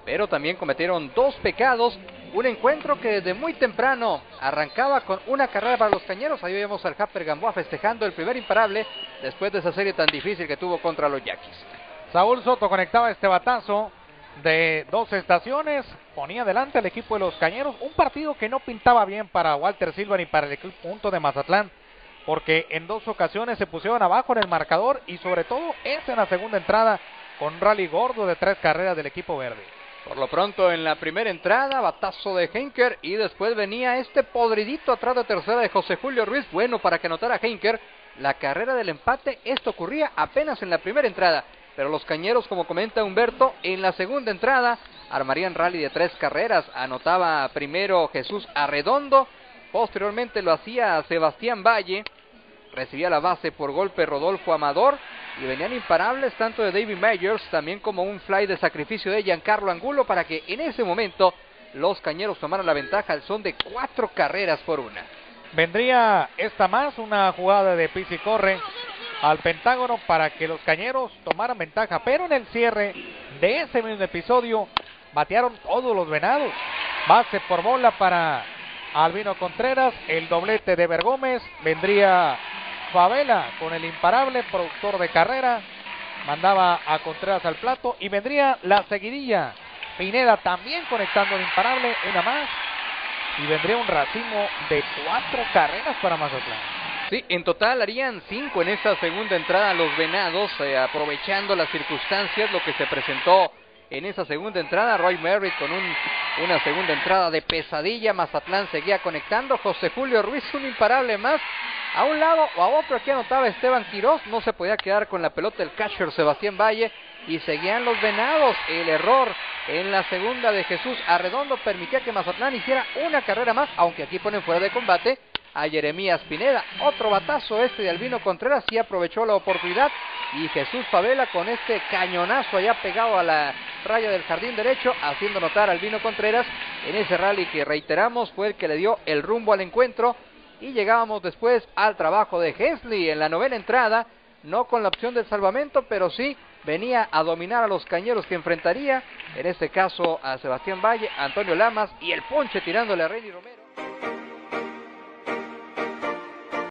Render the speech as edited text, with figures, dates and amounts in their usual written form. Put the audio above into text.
pero también cometieron dos pecados. Un encuentro que desde muy temprano arrancaba con una carrera para los Cañeros. Ahí vemos al Japper Gamboa festejando el primer imparable después de esa serie tan difícil que tuvo contra los Yaquis. Punto Soto conectaba este batazo de 2 estaciones, ponía adelante al equipo de los Cañeros. Un partido que no pintaba bien para Walter Silva ni para el equipo de Mazatlán, porque en 2 ocasiones se pusieron abajo en el marcador y sobre todo en la segunda entrada con un rally gordo de 3 carreras del equipo verde. Por lo pronto en la primera entrada, batazo de Heinker y después venía este podridito atrás de tercera de José Julio Ruiz. Bueno, para que anotara Heinker la carrera del empate. Esto ocurría apenas en la primera entrada, pero los Cañeros, como comenta Humberto, en la segunda entrada armarían rally de 3 carreras. Anotaba primero Jesús Arredondo, posteriormente lo hacía Sebastián Valle, recibía la base por golpe Rodolfo Amador, y venían imparables tanto de David Myers también como un fly de sacrificio de Giancarlo Angulo para que en ese momento los Cañeros tomaran la ventaja al son de 4 carreras por 1. Vendría esta más, una jugada de pisa y corre al Pentágono para que los Cañeros tomaran ventaja, pero en el cierre de ese mismo episodio batearon todos los Venados. Base por bola para Albino Contreras, el doblete de Vergómez, vendría Favela con el imparable, productor de carrera, mandaba a Contreras al plato y vendría la seguidilla. Pineda también conectando el imparable, una más, y vendría un racimo de 4 carreras para Mazatlán. Sí, en total harían 5 en esta segunda entrada los Venados, aprovechando las circunstancias, lo que se presentó en esa segunda entrada. Roy Merritt con una segunda entrada de pesadilla. Mazatlán seguía conectando. José Julio Ruiz, un imparable más. A un lado o a otro, aquí anotaba Esteban Quirós, no se podía quedar con la pelota el catcher Sebastián Valle y seguían los Venados. El error en la segunda de Jesús Arredondo permitía que Mazatlán hiciera una carrera más, aunque aquí ponen fuera de combate a Jeremías Pineda. Otro batazo este de Albino Contreras, sí aprovechó la oportunidad, y Jesús Favela con este cañonazo allá pegado a la raya del jardín derecho, haciendo notar a Albino Contreras en ese rally que, reiteramos, fue el que le dio el rumbo al encuentro. Y llegábamos después al trabajo de Hensley en la novena entrada, no con la opción del salvamento, pero sí venía a dominar a los Cañeros, que enfrentaría en este caso a Sebastián Valle, Antonio Lamas y el ponche tirándole a Reyny Romero.